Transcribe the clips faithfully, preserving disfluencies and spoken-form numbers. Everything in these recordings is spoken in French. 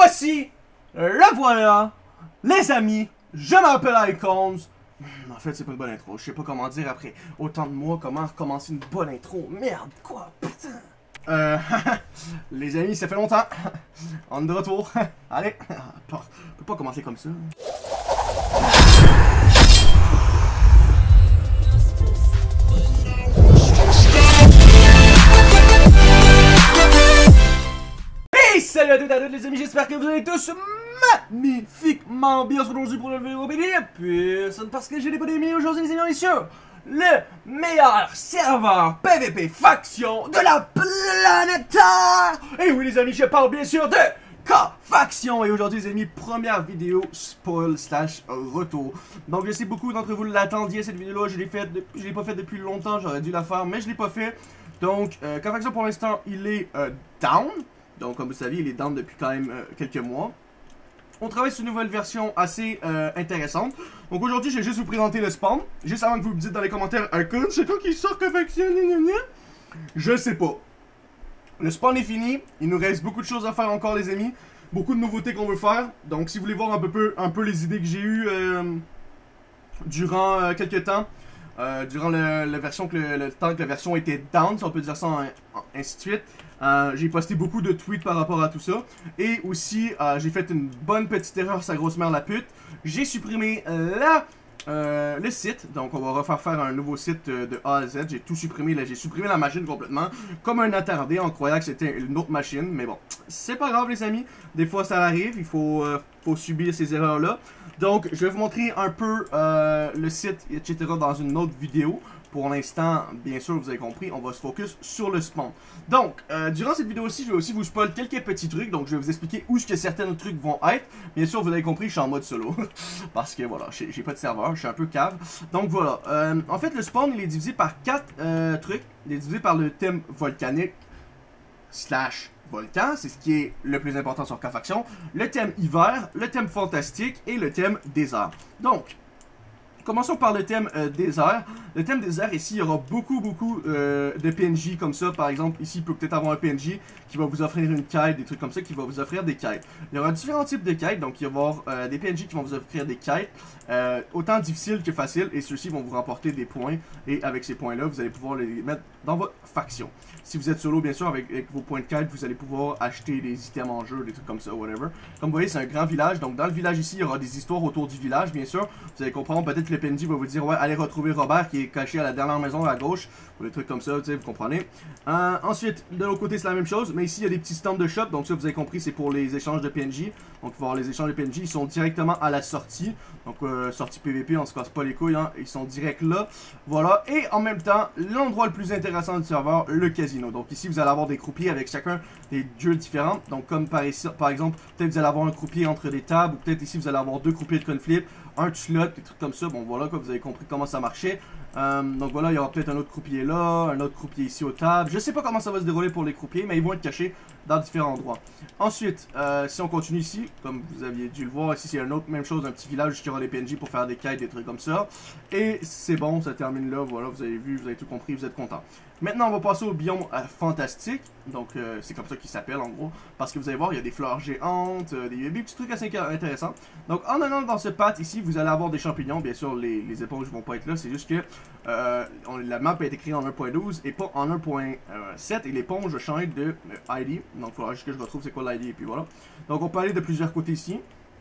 voici, le voilà, les amis, je m'appelle Icons. En fait, c'est pas une bonne intro, je sais pas comment dire après autant de mois, comment recommencer une bonne intro. Merde, quoi, putain. Euh, les amis, ça fait longtemps. On est de retour. Allez, on peut pas commencer comme ça. Hey, salut à toutes et à toutes les amis, j'espère que vous allez tous magnifiquement bien aujourd'hui pour le vidéo personne parce que j'ai des bonnes amis aujourd'hui les amis, on est sur le meilleur serveur P V P faction de la planète Terre. Et oui les amis, je parle bien sûr de K-Faction. Et aujourd'hui les amis, première vidéo spoil slash retour. Donc je sais beaucoup d'entre vous l'attendiez cette vidéo là, je l'ai faite, je l'ai pas faite depuis longtemps, j'aurais dû la faire mais je l'ai pas fait. Donc euh, K-Faction pour l'instant il est euh, down. Donc comme vous savez il est down depuis quand même euh, quelques mois. On travaille sur une nouvelle version assez euh, intéressante. Donc aujourd'hui, je vais juste vous présenter le spawn. Juste avant que vous me dites dans les commentaires, Icon, c'est quand qu'il sort K-Faction, je sais pas. Le spawn est fini. Il nous reste beaucoup de choses à faire encore, les amis. Beaucoup de nouveautés qu'on veut faire. Donc si vous voulez voir un peu, un peu les idées que j'ai eues euh, durant euh, quelques temps, euh, durant le, la version que le, le temps que la version était down, si on peut dire ça, en, en, ainsi de suite. Euh, j'ai posté beaucoup de tweets par rapport à tout ça. Et aussi, euh, j'ai fait une bonne petite erreur, sa grosse mère la pute. J'ai supprimé la, euh, le site. Donc, on va refaire faire un nouveau site euh, de A à Z. J'ai tout supprimé. J'ai supprimé la machine complètement. Comme un attardé, en croyant que c'était une autre machine. Mais bon, c'est pas grave, les amis. Des fois, ça arrive. Il faut, euh, faut subir ces erreurs-là. Donc, je vais vous montrer un peu euh, le site, et cetera dans une autre vidéo. Pour l'instant, bien sûr, vous avez compris, on va se focus sur le spawn. Donc, euh, durant cette vidéo-ci, je vais aussi vous spoil quelques petits trucs. Donc, je vais vous expliquer où est-ce que certains trucs vont être. Bien sûr, vous avez compris, je suis en mode solo. Parce que, voilà, j'ai pas de serveur, je suis un peu cave. Donc, voilà. Euh, en fait, le spawn, il est divisé par quatre euh, trucs. Il est divisé par le thème volcanique slash volcan. C'est ce qui est le plus important sur K-Faction. Le thème hiver, le thème fantastique et le thème désert. Donc, commençons par le thème euh, désert. Le thème désert, ici, il y aura beaucoup, beaucoup euh, de P N J comme ça. Par exemple, ici, il peut peut-être avoir un P N J qui va vous offrir une quête, des trucs comme ça, qui va vous offrir des quêtes. Il y aura différents types de quêtes, donc il va y avoir euh, des P N J qui vont vous offrir des quêtes, euh, autant difficiles que faciles, et ceux-ci vont vous rapporter des points. Et avec ces points-là, vous allez pouvoir les mettre dans votre faction. Si vous êtes solo, bien sûr, avec, avec vos points de quête, vous allez pouvoir acheter des items en jeu, des trucs comme ça, whatever. Comme vous voyez, c'est un grand village, donc dans le village ici, il y aura des histoires autour du village, bien sûr. Vous allez comprendre, peut-être que le P N J va vous dire, ouais, allez retrouver Robert qui est caché à la dernière maison à gauche, ou des trucs comme ça, tu sais, vous comprenez. Euh, ensuite, de l'autre côté, c'est la même chose, mais ici, il y a des petits stands de shop, donc ça, vous avez compris, c'est pour les échanges de P N J. Donc, pour voir les échanges de P N J, ils sont directement à la sortie. Donc, euh, sortie P V P, on se casse pas les couilles, hein, ils sont direct là. Voilà, et en même temps, l'endroit le plus intéressant du serveur, le casino. Donc, ici, vous allez avoir des croupiers avec chacun des dieux différents. Donc, comme par, ici, par exemple, peut-être vous allez avoir un croupier entre des tables, ou peut-être ici, vous allez avoir deux croupiers de conflip, un slot, des trucs comme ça. Bon, voilà, quoi, vous avez compris comment ça marchait. Euh, donc voilà, il y aura peut-être un autre croupier là, un autre croupier ici aux tables. Je sais pas comment ça va se dérouler pour les croupiers, mais ils vont être cachés dans différents endroits. Ensuite, euh, si on continue ici, comme vous aviez dû le voir, ici c'est une autre même chose, un petit village qui aura des P N J pour faire des quêtes, des trucs comme ça. Et c'est bon, ça termine là, voilà, vous avez vu, vous avez tout compris, vous êtes content. Maintenant, on va passer au biome euh, fantastique. Donc, euh, c'est comme ça qu'il s'appelle en gros. Parce que vous allez voir, il y a des fleurs géantes, euh, des, des petits trucs assez intéressants. Donc, en allant dans ce path ici, vous allez avoir des champignons. Bien sûr, les, les éponges vont pas être là. C'est juste que euh, on, la map a été créée en un point douze et pas en un point sept. Et l'éponge change de euh, I D. Donc, il faudra juste que je retrouve c'est quoi l'I D. Et puis voilà. Donc, on peut aller de plusieurs côtés ici.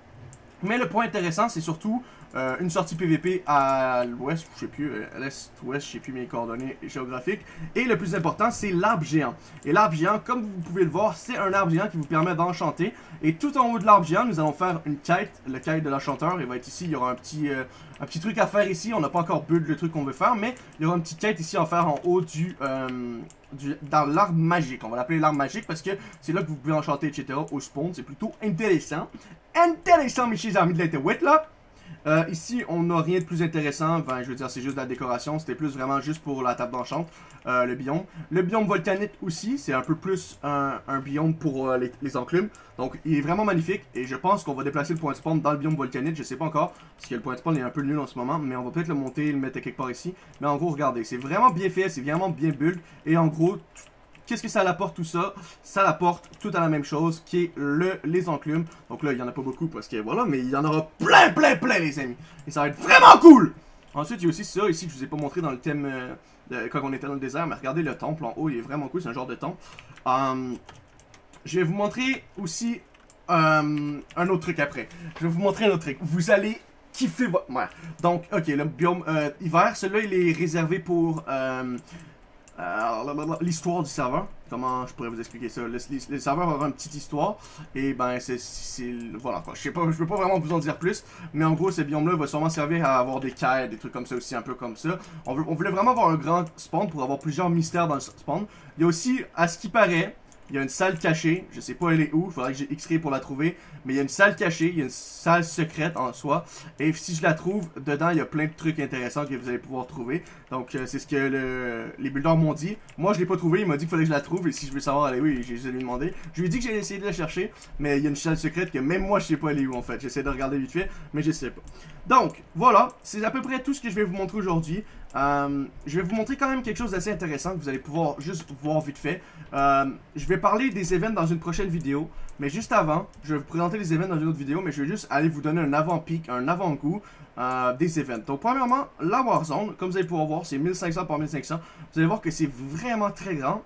Mais le point intéressant, c'est surtout euh, une sortie P V P à l'ouest, je sais plus, à l'est-ouest, je sais plus mes coordonnées géographiques. Et le plus important, c'est l'arbre géant. Et l'arbre géant, comme vous pouvez le voir, c'est un arbre géant qui vous permet d'enchanter. Et tout en haut de l'arbre géant, nous allons faire une quête, le quête de l'enchanteur. Il va être ici, il y aura un petit, euh, un petit truc à faire ici. On n'a pas encore build le truc qu'on veut faire, mais il y aura une petite quête ici à faire en haut du... Euh, Du, dans l'arbre magique, on va l'appeler l'arbre magique parce que c'est là que vous pouvez enchanter, et cetera au spawn, c'est plutôt intéressant. Intéressant, mes chers amis de l'interweb là. Euh, ici, on n'a rien de plus intéressant. Enfin, je veux dire, c'est juste de la décoration. C'était plus vraiment juste pour la table d'enchant, euh, le biome. Le biome volcanique aussi, c'est un peu plus un, un biome pour euh, les, les enclumes. Donc, il est vraiment magnifique. Et je pense qu'on va déplacer le point de spawn dans le biome volcanique. Je sais pas encore, parce que le point de spawn est un peu nul en ce moment. Mais on va peut-être le monter et le mettre quelque part ici. Mais en gros, regardez, c'est vraiment bien fait. C'est vraiment bien build. Et en gros, qu'est-ce que ça apporte tout ça? Ça apporte tout à la même chose, qui est le, les enclumes. Donc là, il n'y en a pas beaucoup parce que voilà, mais il y en aura plein, plein, plein, les amis. Et ça va être vraiment cool! Ensuite, il y a aussi ça ici que je vous ai pas montré dans le thème euh, de, quand on était dans le désert. Mais regardez le temple en haut, il est vraiment cool, c'est un genre de temple. Um, je vais vous montrer aussi um, un autre truc après. Je vais vous montrer un autre truc. Vous allez kiffer votre mère. Donc, ok, le biome euh, hiver, celui-là, il est réservé pour euh, euh, l'histoire du serveur. Comment je pourrais vous expliquer ça? Le, le, le serveur aura une petite histoire. Et ben, c'est... Voilà quoi. Je sais pas, je peux pas vraiment vous en dire plus. Mais en gros, ce biome-là va sûrement servir à avoir des quêtes, des trucs comme ça aussi, un peu comme ça. On, veut, on voulait vraiment avoir un grand spawn pour avoir plusieurs mystères dans le spawn. Il y a aussi, à ce qui paraît, il y a une salle cachée, je sais pas elle est où, il faudrait que j'ai X-ray pour la trouver, mais il y a une salle cachée, il y a une salle secrète en soi, et si je la trouve, dedans il y a plein de trucs intéressants que vous allez pouvoir trouver, donc euh, c'est ce que le, les builders m'ont dit. Moi je l'ai pas trouvé, il m'a dit qu'il fallait que je la trouve, et si je veux savoir elle est où, je vais lui demander. Je lui ai dit que j'ai essayé de la chercher, mais il y a une salle secrète que même moi je sais pas elle est où en fait, j'essaie de regarder vite fait, mais je sais pas. Donc voilà, c'est à peu près tout ce que je vais vous montrer aujourd'hui. Euh, je vais vous montrer quand même quelque chose d'assez intéressant que vous allez pouvoir juste voir vite fait. Euh, je vais parler des events dans une prochaine vidéo, mais juste avant, je vais vous présenter les events dans une autre vidéo, mais je vais juste aller vous donner un avant-pic, un avant-goût euh, des events. Donc premièrement, la Warzone, comme vous allez pouvoir voir, c'est mille cinq cents par mille cinq cents. Vous allez voir que c'est vraiment très grand.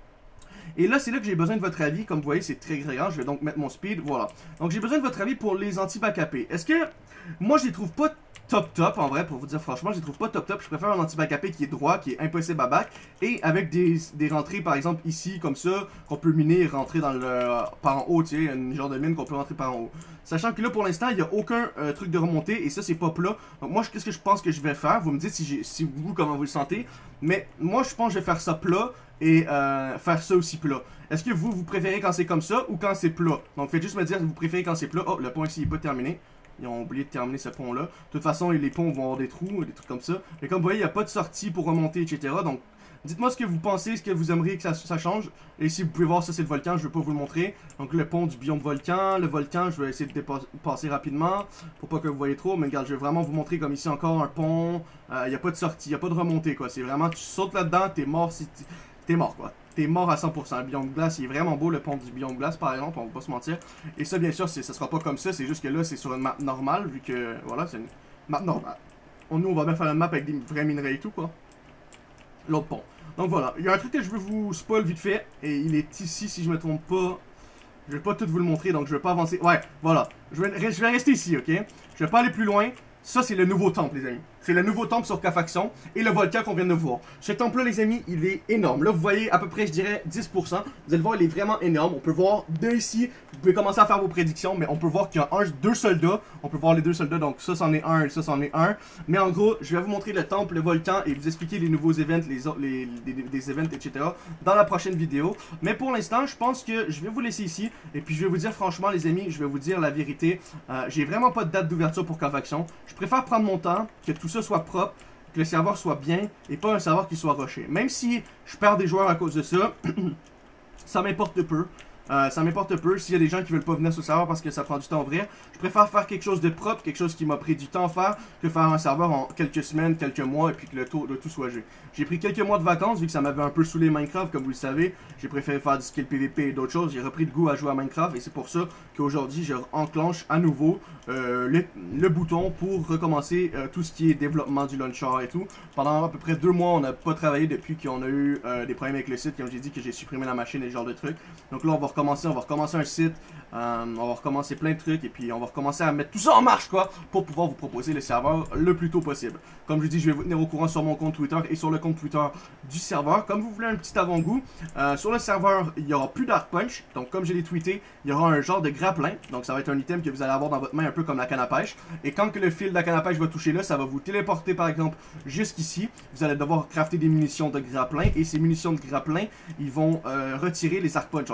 Et là, c'est là que j'ai besoin de votre avis. Comme vous voyez, c'est très grand. Je vais donc mettre mon speed. Voilà. Donc, j'ai besoin de votre avis pour les anti-backupés. Est-ce que... Moi, je les trouve pas top top, en vrai, pour vous dire franchement. Je les trouve pas top top. Je préfère un anti-backupé qui est droit, qui est impossible à back. Et avec des, des rentrées, par exemple, ici, comme ça, qu'on peut miner et rentrer dans le... par en haut, tu sais, une genre de mine qu'on peut rentrer par en haut. Sachant que là, pour l'instant, il n'y a aucun euh, truc de remontée. Et ça, c'est pas plat. Donc, moi, qu'est-ce que je pense que je vais faire? Vous me dites si, si vous, comment vous le sentez. Mais moi, je pense que je vais faire ça plat. Et euh, faire ça aussi plat. Est-ce que vous, vous préférez quand c'est comme ça ou quand c'est plat? Donc faites juste me dire si vous préférez quand c'est plat. Oh, le pont ici n'est pas terminé. Ils ont oublié de terminer ce pont là. De toute façon, les ponts vont avoir des trous, des trucs comme ça. Mais comme vous voyez, il n'y a pas de sortie pour remonter, et cetera. Donc dites-moi ce que vous pensez, ce que vous aimeriez que ça, ça change. Et si vous pouvez voir, ça c'est le volcan, je ne vais pas vous le montrer. Donc le pont du biome volcan, le volcan, je vais essayer de passer rapidement. Pour pas que vous voyez trop, mais regarde, je vais vraiment vous montrer comme ici encore un pont. Il euh, n'y a pas de sortie, il n'y a pas de remontée quoi. C'est vraiment, tu sautes là-dedans, t'es mort si t'es mort quoi. T'es mort à cent pour cent. Le biome glace, il est vraiment beau, le pont du biome glace, par exemple, on va pas se mentir. Et ça, bien sûr, ça sera pas comme ça, c'est juste que là, c'est sur une map normale, vu que, voilà, c'est une map normale. On, nous, on va bien faire une map avec des vrais minerais et tout, quoi. L'autre pont. Donc voilà, il y a un truc que je veux vous spoil vite fait, et il est ici, si je me trompe pas. Je vais pas tout vous le montrer, donc je vais pas avancer. Ouais, voilà. Je vais, je vais rester ici, ok? Je vais pas aller plus loin. Ça, c'est le nouveau temple, les amis. C'est le nouveau temple sur K-Faction et le volcan qu'on vient de voir. Ce temple-là, les amis, il est énorme. Là, vous voyez à peu près, je dirais, dix pour cent. Vous allez le voir, il est vraiment énorme. On peut voir de ici. Vous pouvez commencer à faire vos prédictions, mais on peut voir qu'il y a un, deux soldats. On peut voir les deux soldats, donc ça, c'en est un et ça, c'en est un. Mais en gros, je vais vous montrer le temple, le volcan et vous expliquer les nouveaux events, les, les, les, les, les events, et cetera dans la prochaine vidéo. Mais pour l'instant, je pense que je vais vous laisser ici. Et puis, je vais vous dire, franchement, les amis, je vais vous dire la vérité. Euh, J'ai vraiment pas de date d'ouverture pour K-Faction. Je préfère prendre mon temps, que tout ça soit propre, que le serveur soit bien et pas un serveur qui soit rushé. Même si je perds des joueurs à cause de ça, ça m'importe peu. Euh, ça m'importe peu. S'il y a des gens qui veulent pas venir sur le serveur parce que ça prend du temps à ouvrir, je préfère faire quelque chose de propre, quelque chose qui m'a pris du temps à faire, que faire un serveur en quelques semaines, quelques mois et puis que le tout, le tout soit joué. J'ai pris quelques mois de vacances vu que ça m'avait un peu saoulé Minecraft, comme vous le savez. J'ai préféré faire du skill P V P et d'autres choses. J'ai repris de goût à jouer à Minecraft et c'est pour ça qu'aujourd'hui je enclenche à nouveau euh, le, le bouton pour recommencer euh, tout ce qui est développement du launcher et tout. Pendant à peu près deux mois, on n'a pas travaillé depuis qu'on a eu euh, des problèmes avec le site, comme j'ai dit que j'ai supprimé la machine et ce genre de trucs. Donc là, on va recommencer, on va recommencer un site, euh, on va recommencer plein de trucs et puis on va recommencer à mettre tout ça en marche quoi pour pouvoir vous proposer le serveur le plus tôt possible. Comme je dis, je vais vous tenir au courant sur mon compte Twitter et sur le compte Twitter du serveur. Comme vous voulez un petit avant-goût, euh, sur le serveur, il n'y aura plus d'Arc Punch. Donc comme je l'ai tweeté, il y aura un genre de grappin. Donc ça va être un item que vous allez avoir dans votre main un peu comme la canne à pêche. Et quand que le fil de la canne à pêche va toucher là, ça va vous téléporter par exemple jusqu'ici. Vous allez devoir crafter des munitions de grappin et ces munitions de grappin, ils vont euh, retirer les Arc Punch en fait. Donc en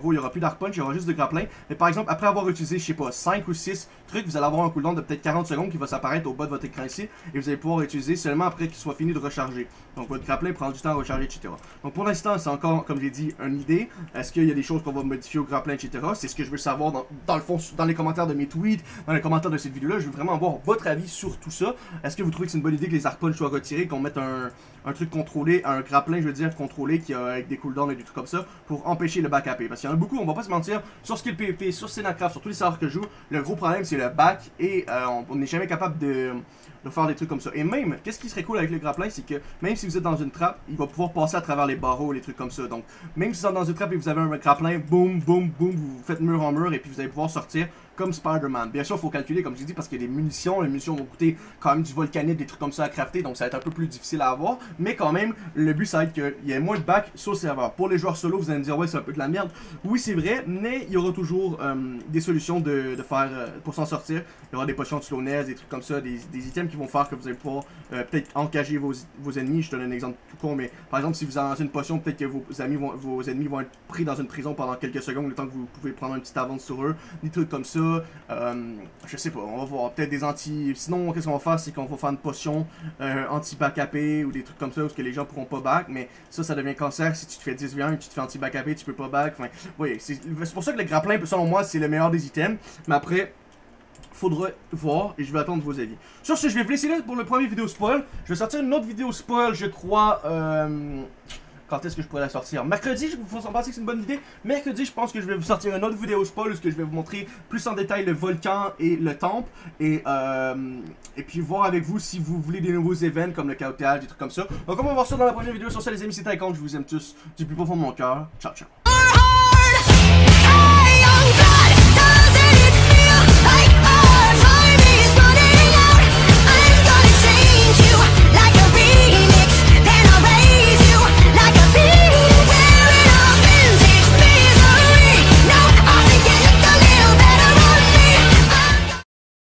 gros, il n'y aura plus d'arc punch, il y aura juste de grappling. Mais par exemple, après avoir utilisé, je sais pas, cinq ou six trucs, vous allez avoir un cooldown de peut-être quarante secondes qui va s'apparaître au bas de votre écran ici. Et vous allez pouvoir utiliser seulement après qu'il soit fini de recharger. Donc votre grappling prend du temps à recharger, et cetera. Donc pour l'instant, c'est encore, comme j'ai dit, une idée. Est-ce qu'il y a des choses qu'on va modifier au grappling, et cetera. C'est ce que je veux savoir dans, dans le fond, dans les commentaires de mes tweets, dans les commentaires de cette vidéo-là. Je veux vraiment avoir votre avis sur tout ça. Est-ce que vous trouvez que c'est une bonne idée que les arc punch soient retirés, qu'on mette un, un truc contrôlé, un grappling, je veux dire, contrôlé, qui a, avec des cooldowns et des trucs comme ça, pour empêcher le back A P? Parce qu'il y en a beaucoup, on va pas se mentir, sur Skill P V P, sur Scenacraft, sur tous les serveurs que je joue, le gros problème c'est le back, et euh, on n'est jamais capable de, de faire des trucs comme ça. Et même, qu'est-ce qui serait cool avec le grappling, c'est que même si vous êtes dans une trappe, il va pouvoir passer à travers les barreaux, les trucs comme ça. Donc, même si vous êtes dans une trappe et vous avez un grappling, boum, boum, boum, vous faites mur en mur, et puis vous allez pouvoir sortir comme Spider-Man. Bien sûr, il faut calculer, comme j'ai dit, parce qu'il y a des munitions. Les munitions vont coûter quand même du volcanite, des trucs comme ça à crafter, donc ça va être un peu plus difficile à avoir. Mais quand même, le but, ça va être qu'il y ait moins de back sur le serveur. Pour les joueurs solo, vous allez me dire, ouais, c'est un peu de la merde. Oui, c'est vrai, mais il y aura toujours euh, des solutions de, de faire euh, pour s'en sortir. Il y aura des potions de slowness, des trucs comme ça, des, des items qui vont faire que vous allez pouvoir euh, peut-être encager vos, vos ennemis. Je te donne un exemple tout con, mais par exemple, si vous lancez une potion, peut-être que vos, amis vont, vos ennemis vont être pris dans une prison pendant quelques secondes, le temps que vous pouvez prendre un petit avance sur eux, des trucs comme ça. Euh, je sais pas, on va voir peut-être des anti... Sinon, qu'est-ce qu'on va faire, c'est qu'on va faire une potion euh, anti-back A P ou des trucs comme ça, où que les gens pourront pas back, mais ça, ça devient cancer. Si tu te fais dix v un et tu te fais anti-back A P, tu peux pas back. Enfin, oui, c'est pour ça que le grappling, selon moi, c'est le meilleur des items, mais après... faudra voir et je vais attendre vos avis. Sur ce, je vais vous laisser là pour le premier vidéo spoil. Je vais sortir une autre vidéo spoil, je crois. Euh... Quand est-ce que je pourrais la sortir? Mercredi, je vous pensez que c'est une bonne idée. Mercredi, je pense que je vais vous sortir une autre vidéo spoil où je vais vous montrer plus en détail le volcan et le temple. Et, euh... et puis voir avec vous si vous voulez des nouveaux événements comme le chaotage, des trucs comme ça. Donc on va voir ça dans la prochaine vidéo. Sur ça, les amis, c'était Icon. Je vous aime tous du plus profond de mon cœur. Ciao, ciao.